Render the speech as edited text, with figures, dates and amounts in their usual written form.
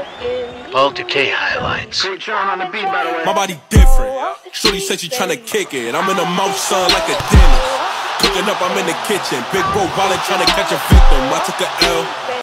Paul Duque highlights. My body different. Shorty said she tryna kick it. I'm in the mouth, son, like a dentist. Cooking up, I'm in the kitchen. Big bro wildin' tryna catch a victim. I took a L.